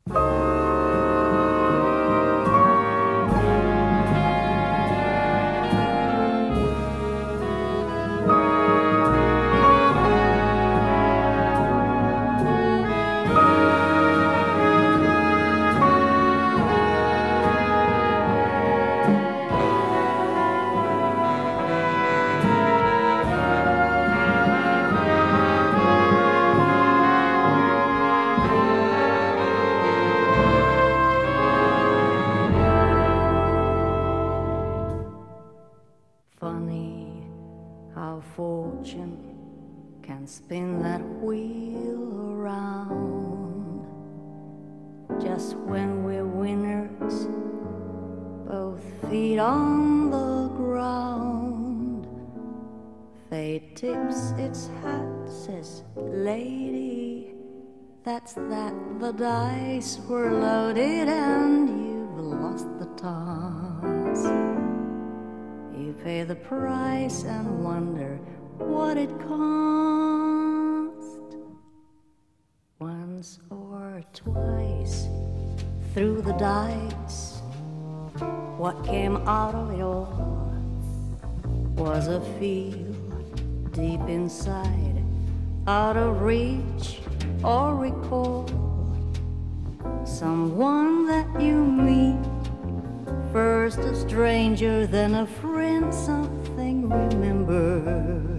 Funny how fortune can spin that wheel around. Just when we're winners, both feet on the ground, fate tips its hat, says, "Lady, that's that, the dice were loaded and you've lost the toss." You pay the price and wonder what it cost. Once or twice through the dice, what came out of it all was a feel deep inside, out of reach or recall. Someone that you meet, first a stranger, then a friend, something remembered,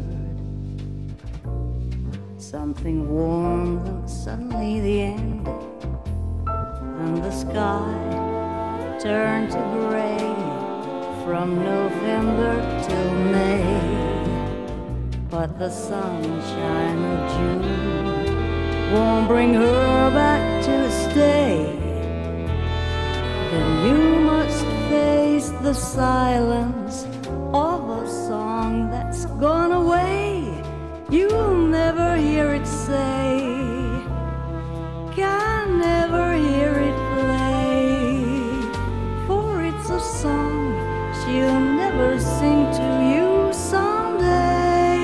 something warm, then suddenly the end, and the sky turned to gray from November till May. But the sunshine of June won't bring her back to stay. Then you must face the silence of a song that's gone away. You'll never hear it say, can never hear it play, for it's a song she'll never sing to you someday.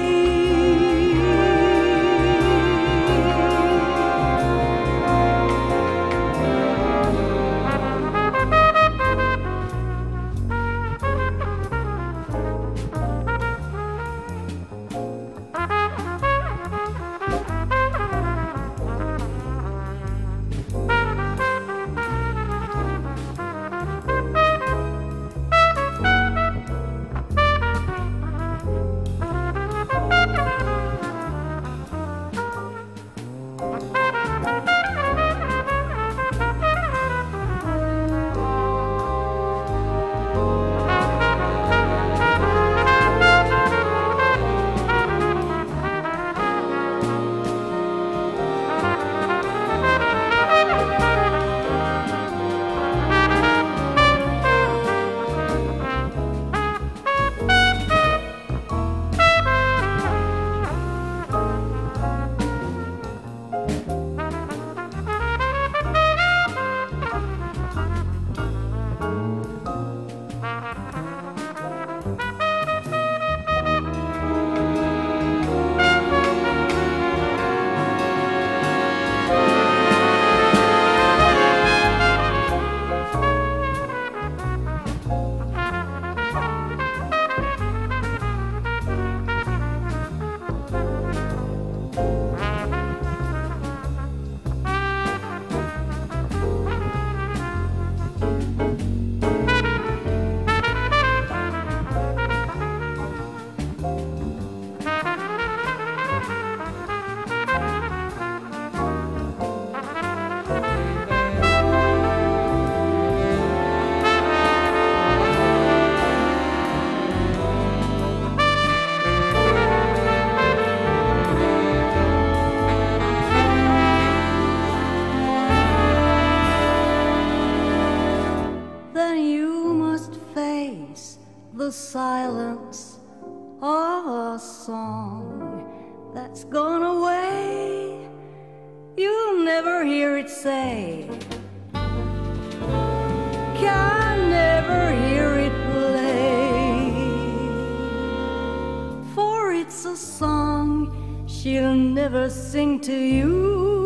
The silence of a song that's gone away. You'll never hear it say, can never hear it play, for it's a song she'll never sing to you